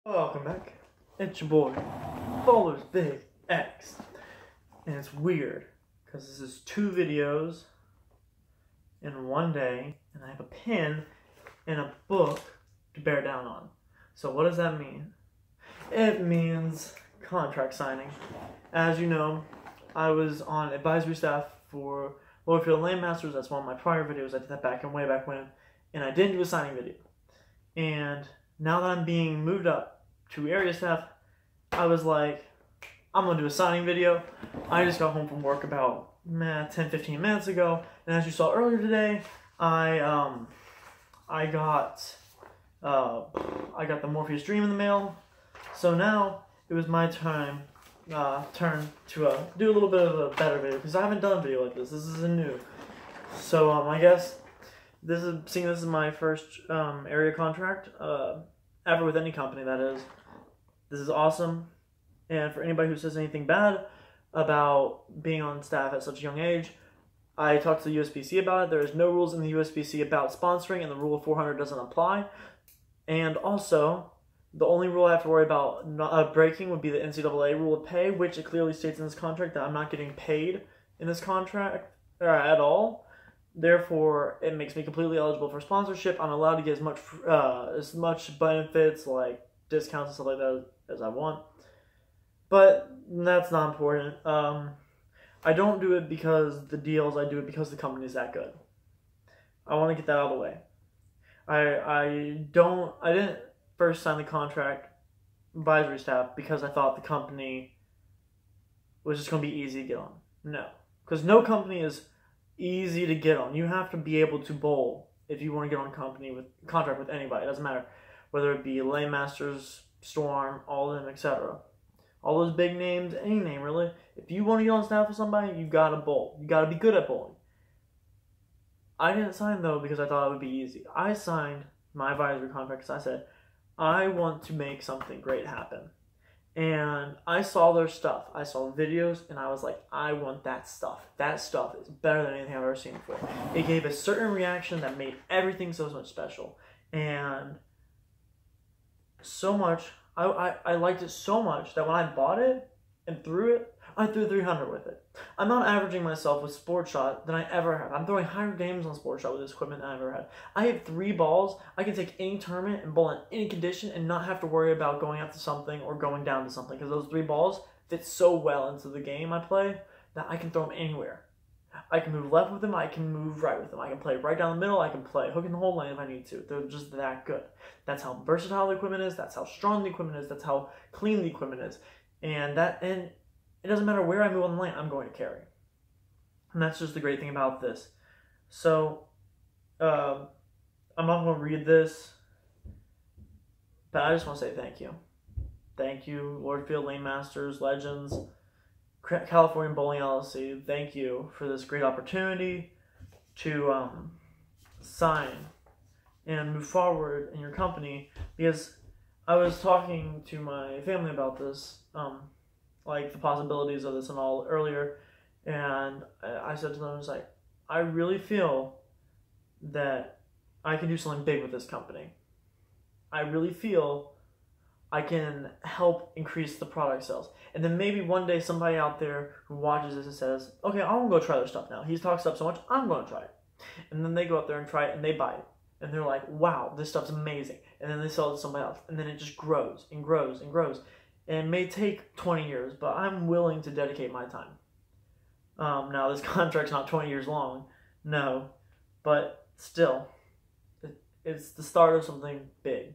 Welcome back. It's your boy, Bowler's Big X. And it's weird, because this is 2 videos in one day, and I have a pen and a book to bear down on. So what does that mean? It means contract signing. As you know, I was on advisory staff for Lordfield Lane Masters. That's one of my prior videos. I did that way back when. And I didn't do a signing video. And now that I'm being moved up to area staff, I was like, I'm going to do a signing video. I just got home from work about 10-15 minutes ago. And as you saw earlier today, I got the Morpheus Dream in the mail. So now it was my turn to do a little bit of a better video, because I haven't done a video like this. This is a new. So I guess this is my first area contract ever with any company, that is. This is awesome. And for anybody who says anything bad about being on staff at such a young age, I talked to the USBC about it. There is no rules in the USBC about sponsoring, and the rule of 400 doesn't apply. And also, the only rule I have to worry about breaking would be the NCAA rule of pay, which it clearly states in this contract that I'm not getting paid in this contract at all. Therefore, it makes me completely eligible for sponsorship. I'm allowed to get as much benefits, like discounts and stuff like that, as I want. But that's not important. I don't do it because the deals. I do it because the company's that good. I want to get that out of the way. I didn't first sign the contract advisory staff because I thought the company was just going to be easy to get on. No. Because no company is easy to get on. You have to be able to bowl if you want to get on contract with anybody. It doesn't matter whether it be Lane Masters, Storm, all of them, etc. All those big names, any name really. If you want to get on staff with somebody, you gotta bowl. You gotta be good at bowling. I didn't sign though because I thought it would be easy. I signed my advisory contract because I said, I want to make something great happen. And I saw their stuff. I saw videos, and I was like, I want that stuff. That stuff is better than anything I've ever seen before. It gave a certain reaction that made everything so much special. And so much, I liked it so much that when I bought it and threw it, I threw 300 with it. I'm not averaging myself with Sport Shot than I ever have. I'm throwing higher games on Sport Shot with this equipment than I ever had. I have 3 balls. I can take any tournament and bowl in any condition and not have to worry about going up to something or going down to something, because those 3 balls fit so well into the game I play that I can throw them anywhere. I can move left with them. I can move right with them. I can play right down the middle. I can play hook in the whole lane if I need to. They're just that good. That's how versatile the equipment is. That's how strong the equipment is. That's how clean the equipment is. And it doesn't matter where I move on the lane, I'm going to carry. And that's just the great thing about this. So, I'm not going to read this, but I just want to say thank you. Thank you, Lordfield Lane Masters, Legends, California Bowling LLC. Thank you for this great opportunity to sign and move forward in your company, because I was talking to my family about this, like the possibilities of this and all earlier, and I said to them, I was like, I really feel that I can do something big with this company. I really feel I can help increase the product sales. And then maybe one day somebody out there who watches this and says, okay, I'm going to go try their stuff now. He talks up so much, I'm going to try it. And then they go out there and try it and they buy it. And they're like, wow, this stuff's amazing. And then they sell it to somebody else. And then it just grows and grows and grows. And it may take 20 years, but I'm willing to dedicate my time. Now, this contract's not 20 years long, no. But still, it's the start of something big.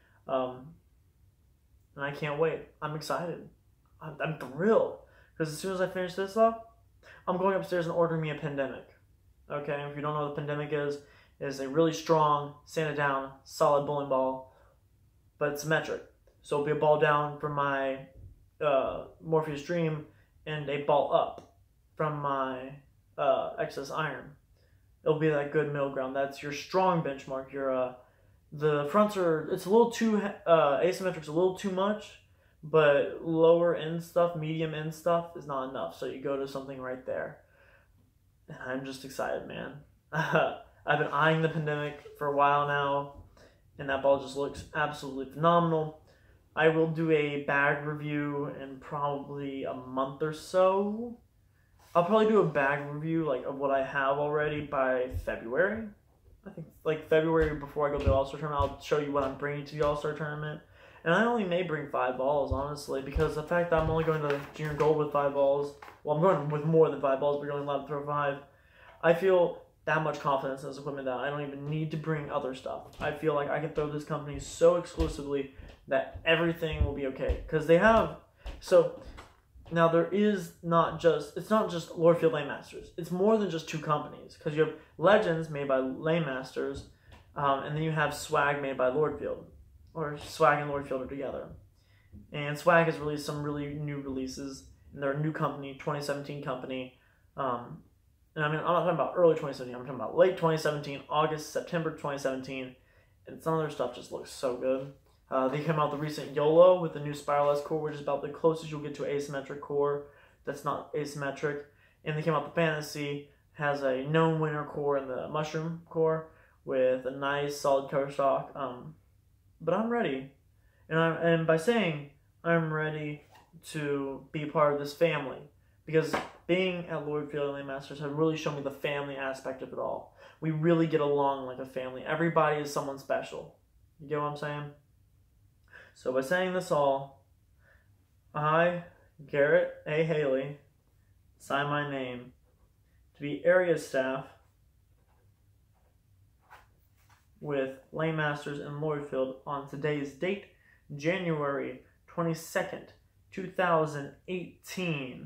And I can't wait. I'm excited. I'm thrilled. Because as soon as I finish this up, I'm going upstairs and ordering me a Pandemic. Okay, if you don't know what the Pandemic is, it's a really strong, sanded down, solid bowling ball, but it's symmetric. So it'll be a ball down from my Morpheus Dream and a ball up from my Excess Iron. It'll be that good middle ground. That's your strong benchmark. The fronts it's a little too, asymmetric's a little too much, but lower end stuff, medium end stuff is not enough. So you go to something right there. And I'm just excited, man. I've been eyeing the Pandemic for a while now, and that ball just looks absolutely phenomenal. I will do a bag review in probably a month or so. I'll probably do a bag review like of what I have already by February. I think like February before I go to the All-Star Tournament, I'll show you what I'm bringing to the All-Star Tournament. And I only may bring 5 balls, honestly, because the fact that I'm only going to Junior Gold with 5 balls, well, I'm going with more than 5 balls, but you're only allowed to throw 5. I feel that much confidence in this equipment that I don't even need to bring other stuff. I feel like I can throw this company so exclusively that everything will be okay. Because they have, so now there is not just, it's not just Lordfield Lane Masters. It's more than just 2 companies. Because you have Legends made by Lane Masters, and then you have Swag made by Lordfield. Or Swag and Lordfield are together. And Swag has released some really new releases. And they're a new company, 2017 company. And I mean, I'm not talking about early 2017. I'm talking about late 2017, August, September 2017. And some of their stuff just looks so good. They came out with the recent YOLO with the new Spiralized core, which is about the closest you'll get to an asymmetric core that's not asymmetric. And they came out the Fantasy, has a known winner core and the Mushroom core with a nice solid cover stock. But I'm ready. And by saying I'm ready to be part of this family, because being at Lordfield and Lane Masters have really shown me the family aspect of it all. We really get along like a family. Everybody is someone special. You get what I'm saying? So by saying this all, I, Garrett A. Haley, sign my name to be area staff with Lane Masters and Lordfield on today's date, January 22nd, 2018.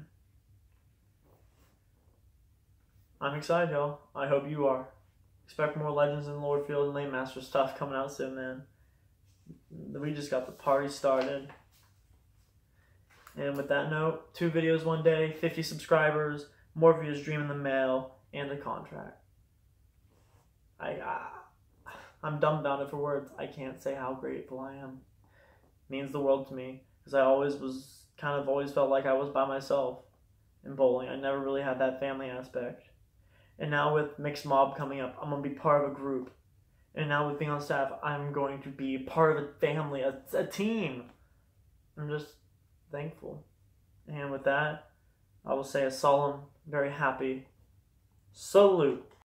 I'm excited, y'all. I hope you are. Expect more Legends and Lordfield and Lane Masters stuff coming out soon, man. We just got the party started. And with that note, 2 videos one day, 50 subscribers, Morpheus Dream in the mail, and a contract. I'm dumbfounded for words. I can't say how grateful I am. It means the world to me, because I always felt like I was by myself in bowling. I never really had that family aspect. And now with Mixed Mob coming up, I'm going to be part of a group. And now with being on staff, I'm going to be part of a family, a team. I'm just thankful. And with that, I will say a solemn, very happy salute.